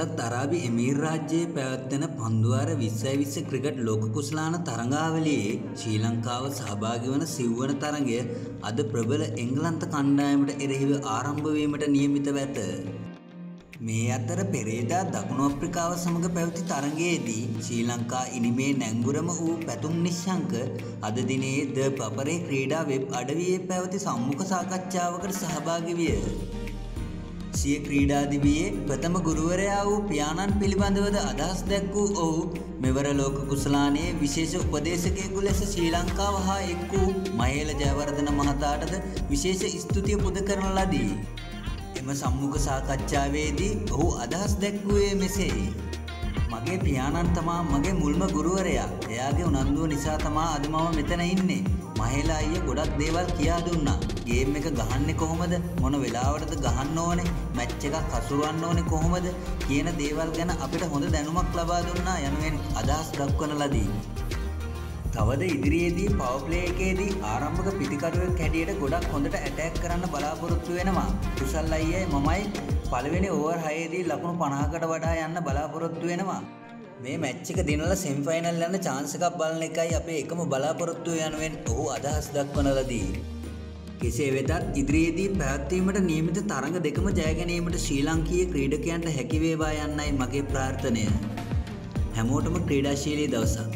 එමිරාත් අරාබි එමීර් රාජ්‍යයේ පැවැත්වෙන පන්දුවාර 2020 ක්‍රිකට් ලෝක කුසලාන තරඟාවලියේ ශ්‍රී ලංකාව සහභාගී වන සිව්වන තරඟය අද ප්‍රබල එංගලන්ත කණ්ඩායමට එරෙහිව ආරම්භ වීමට නියමිතව ඇත. මේ අතර පෙරේදා දකුණු අප්‍රිකාව සමග පැවති තරඟයේදී ශ්‍රී ලංකා ඉනිමේ නැංගුරම වූ පැතුම් නිශ්ශංක අද දිනේ ද පපරේ ක්‍රීඩා වෙබ් අඩවියේ පැවති සම්මුඛ සාකච්ඡාවකට සහභාගී විය. සිය ක්‍රීඩා දිවියේ ප්‍රථම ගුරුවරයා වූ පියාණන් පිළිබඳවද අදහස් දැක් වූ ඔහු මෙවර ලෝක කුසලානයේ විශේෂ උපදේශකයෙකු ලෙස ශ්‍රී ලංකාව හා එක් වූ මහේල ජයවර්ධන මහතාටද විශේෂ ස්තුතිය පුද කරන ලදී. එම සම්මුඛ සාකච්ඡාවේදී ඔහු අදහස් දැක්වුවේ මෙසේ. මගේ පියාණන් තමා මගේ මුල්ම ගුරුවරයා. එයාගේ උනන්දුව නිසා තමා අද මම මෙතන ඉන්නේ. මහේලා අයියා ගොඩක් දේවල් කියා දුන්නා. ගේම් එක ගහන්නේ කොහොමද? මොන වෙලාවටද ගහන්න ඕනේ? මැච් එකක් හසුරවන්න ඕනේ කොහොමද? කියන දේවල් ගැන අපිට හොඳ දැනුමක් ලබා දුන්නා යනුවෙන් අදහස් දක්වන ලදී. තවද ඉදිරියේදී පවර් ප්ලේ එකේදී ආරම්භක පිටිකරුවෙක් හැටියට ගොඩක් හොඳට ඇටැක් කරන්න බලාපොරොත්තු වෙනවා. කුසල් අයියයි මමයි පළවෙනි ඕවර් 6ේදී ලකුණු 50කට වඩා යන්න බලාපොරොත්තු වෙනවා. මේ මැච් එක දිනලා සෙමි ෆයිනල් යන chance එකක් බලන එකයි අපේ එකම බලාපොරොත්තුව යනුවෙන් ඔහු අදහස් දක්වන ලදී. කෙසේ වෙතත් ඉදිරියේදී පැවැත්වීමට නියමිත තරඟ දෙකම ජය ගැනීමට ශ්‍රී ලාංකීය ක්‍රීඩකයන්ට හැකි වේවා යන්නයි මගේ ප්‍රාර්ථනය. හැමෝටම ක්‍රීඩාශීලී දවසක්.